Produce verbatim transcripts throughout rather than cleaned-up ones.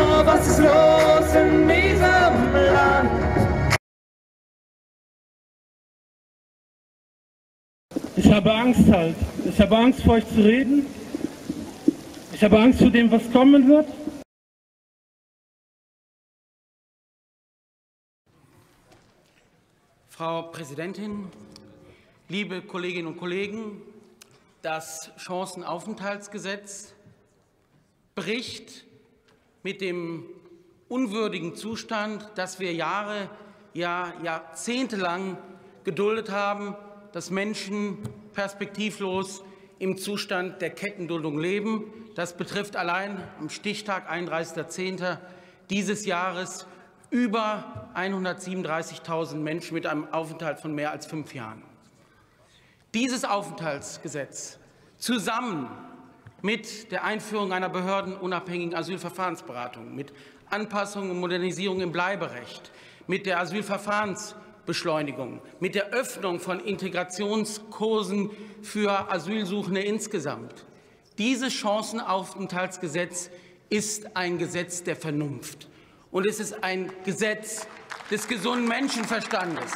Oh, was ist los in diesem Land? Ich habe Angst halt. Ich habe Angst, vor euch zu reden. Ich habe Angst vor dem, was kommen wird. Frau Präsidentin, liebe Kolleginnen und Kollegen, das Chancenaufenthaltsgesetz bricht mit dem unwürdigen Zustand, dass wir Jahre, ja jahrzehntelang geduldet haben, dass Menschen perspektivlos im Zustand der Kettenduldung leben. Das betrifft allein am Stichtag einunddreißigster zehnter dieses Jahres über hundertsiebenunddreißigtausend Menschen mit einem Aufenthalt von mehr als fünf Jahren. Dieses Aufenthaltsgesetz zusammen mit der Einführung einer behördenunabhängigen Asylverfahrensberatung, mit Anpassung und Modernisierung im Bleiberecht, mit der Asylverfahrensbeschleunigung, mit der Öffnung von Integrationskursen für Asylsuchende insgesamt. Dieses Chancenaufenthaltsgesetz ist ein Gesetz der Vernunft. Und es ist ein Gesetz des gesunden Menschenverstandes.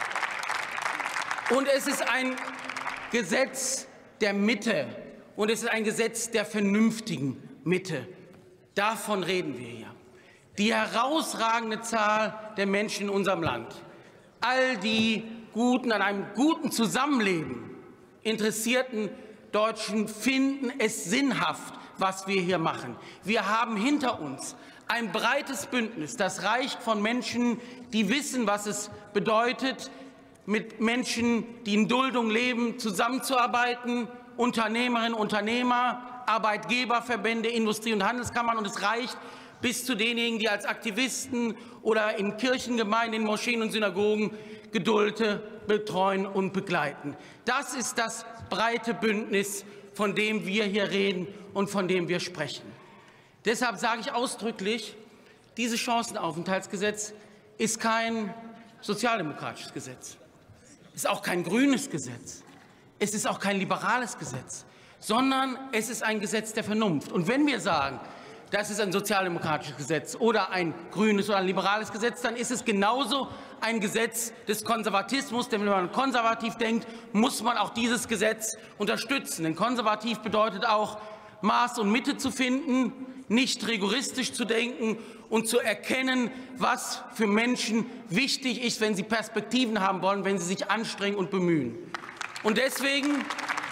Und es ist ein Gesetz der Mitte. Und es ist ein Gesetz der vernünftigen Mitte. Davon reden wir hier. Die herausragende Zahl der Menschen in unserem Land, all die guten, an einem guten Zusammenleben interessierten Deutschen finden es sinnhaft, was wir hier machen. Wir haben hinter uns ein breites Bündnis, das reicht von Menschen, die wissen, was es bedeutet, mit Menschen, die in Duldung leben, zusammenzuarbeiten, Unternehmerinnen, Unternehmer, Arbeitgeberverbände, Industrie- und Handelskammern. Und es reicht bis zu denjenigen, die als Aktivisten oder in Kirchengemeinden, in Moscheen und Synagogen Geduldete betreuen und begleiten. Das ist das breite Bündnis, von dem wir hier reden und von dem wir sprechen. Deshalb sage ich ausdrücklich, dieses Chancenaufenthaltsgesetz ist kein sozialdemokratisches Gesetz. Es ist auch kein grünes Gesetz. Es ist auch kein liberales Gesetz, sondern es ist ein Gesetz der Vernunft. Und wenn wir sagen, das ist ein sozialdemokratisches Gesetz oder ein grünes oder ein liberales Gesetz, dann ist es genauso ein Gesetz des Konservatismus. Denn wenn man konservativ denkt, muss man auch dieses Gesetz unterstützen. Denn konservativ bedeutet auch, Maß und Mitte zu finden, nicht rigoristisch zu denken und zu erkennen, was für Menschen wichtig ist, wenn sie Perspektiven haben wollen, wenn sie sich anstrengen und bemühen. Und deswegen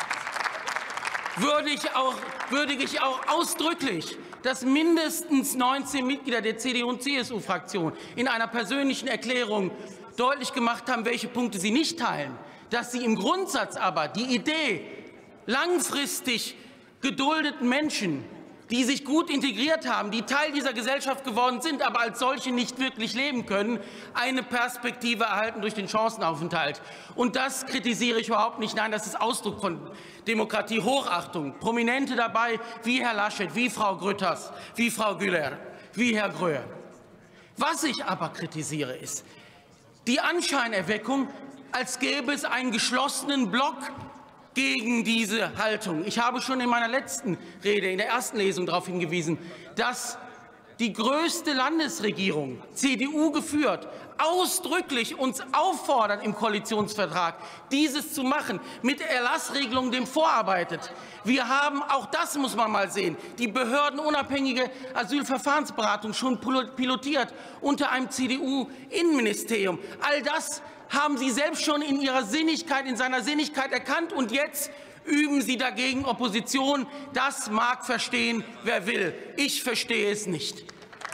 würdige ich auch, würdige ich auch ausdrücklich, dass mindestens neunzehn Mitglieder der C D U und C S U-Fraktion in einer persönlichen Erklärung deutlich gemacht haben, welche Punkte sie nicht teilen, dass sie im Grundsatz aber die Idee, langfristig geduldeten Menschen, die sich gut integriert haben, die Teil dieser Gesellschaft geworden sind, aber als solche nicht wirklich leben können, eine Perspektive erhalten durch den Chancenaufenthalt. Und das kritisiere ich überhaupt nicht. Nein, das ist Ausdruck von Demokratie, Hochachtung. Prominente dabei wie Herr Laschet, wie Frau Grütters, wie Frau Güler, wie Herr Gröhe. Was ich aber kritisiere, ist die Anscheinerweckung, als gäbe es einen geschlossenen Block gegen diese Haltung. Ich habe schon in meiner letzten Rede, in der ersten Lesung, darauf hingewiesen, dass die größte Landesregierung, C D U geführt, ausdrücklich uns auffordert im Koalitionsvertrag, dieses zu machen, mit Erlassregelungen dem vorarbeitet. Wir haben, auch das muss man mal sehen, die behördenunabhängige Asylverfahrensberatung schon pilotiert unter einem C D U-Innenministerium. All das haben Sie selbst schon in Ihrer Sinnigkeit, in seiner Sinnigkeit erkannt, und jetzt üben Sie dagegen Opposition. Das mag verstehen, wer will. Ich verstehe es nicht.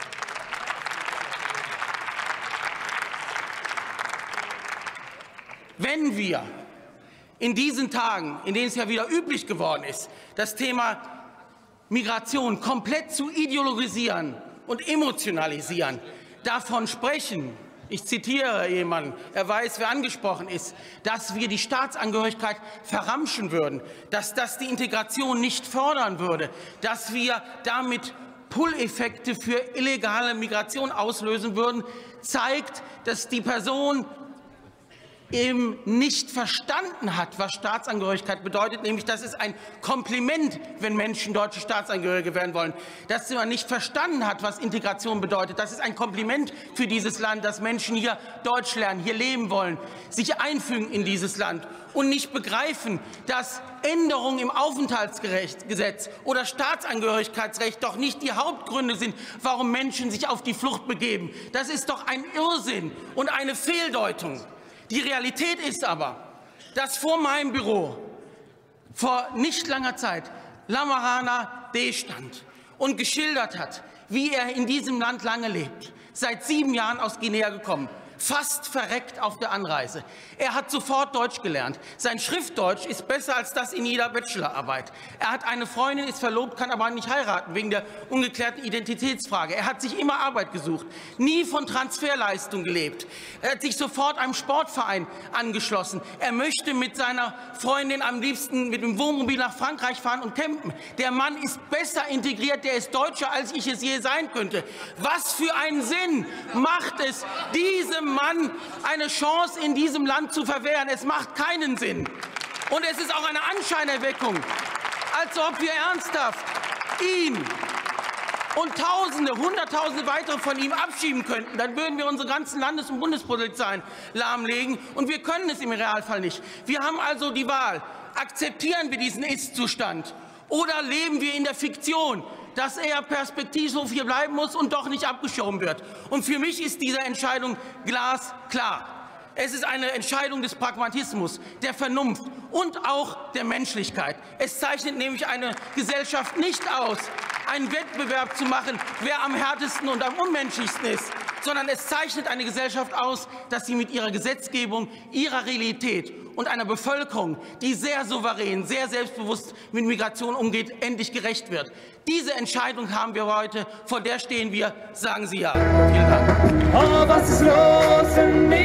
Wenn wir in diesen Tagen, in denen es ja wieder üblich geworden ist, das Thema Migration komplett zu ideologisieren und emotionalisieren, davon sprechen, ich zitiere jemanden, er weiß, wer angesprochen ist, dass wir die Staatsangehörigkeit verramschen würden, dass das die Integration nicht fördern würde, dass wir damit Pull-Effekte für illegale Migration auslösen würden, zeigt, dass die Person eben nicht verstanden hat, was Staatsangehörigkeit bedeutet, nämlich das ist ein Kompliment, wenn Menschen deutsche Staatsangehörige werden wollen, dass man nicht verstanden hat, was Integration bedeutet. Das ist ein Kompliment für dieses Land, dass Menschen hier Deutsch lernen, hier leben wollen, sich einfügen in dieses Land und nicht begreifen, dass Änderungen im Aufenthaltsgesetz oder Staatsangehörigkeitsrecht doch nicht die Hauptgründe sind, warum Menschen sich auf die Flucht begeben. Das ist doch ein Irrsinn und eine Fehldeutung. Die Realität ist aber, dass vor meinem Büro vor nicht langer Zeit Lamarana D. stand und geschildert hat, wie er in diesem Land lange lebt, seit sieben Jahren aus Guinea gekommen, fast verreckt auf der Anreise. Er hat sofort Deutsch gelernt. Sein Schriftdeutsch ist besser als das in jeder Bachelorarbeit. Er hat eine Freundin, ist verlobt, kann aber nicht heiraten wegen der ungeklärten Identitätsfrage. Er hat sich immer Arbeit gesucht, nie von Transferleistung gelebt. Er hat sich sofort einem Sportverein angeschlossen. Er möchte mit seiner Freundin am liebsten mit dem Wohnmobil nach Frankreich fahren und campen. Der Mann ist besser integriert, der ist Deutscher, als ich es je sein könnte. Was für einen Sinn macht es, diesem Mann eine Chance in diesem Land zu verwehren? Es macht keinen Sinn. Und es ist auch eine Anscheinerweckung, als ob wir ernsthaft ihn und Tausende, Hunderttausende weitere von ihm abschieben könnten. Dann würden wir unsere ganzen Landes- und Bundespolizeien lahmlegen. Und wir können es im Realfall nicht. Wir haben also die Wahl. Akzeptieren wir diesen Ist-Zustand oder leben wir in der Fiktion, dass er perspektivlos hier bleiben muss und doch nicht abgeschoben wird? Und für mich ist diese Entscheidung glasklar. Es ist eine Entscheidung des Pragmatismus, der Vernunft und auch der Menschlichkeit. Es zeichnet nämlich eine Gesellschaft nicht aus, einen Wettbewerb zu machen, wer am härtesten und am unmenschlichsten ist, sondern es zeichnet eine Gesellschaft aus, dass sie mit ihrer Gesetzgebung, ihrer Realität und einer Bevölkerung, die sehr souverän, sehr selbstbewusst mit Migration umgeht, endlich gerecht wird. Diese Entscheidung haben wir heute, vor der stehen wir. Sagen Sie ja. Vielen Dank. Oh, was ist los in mir?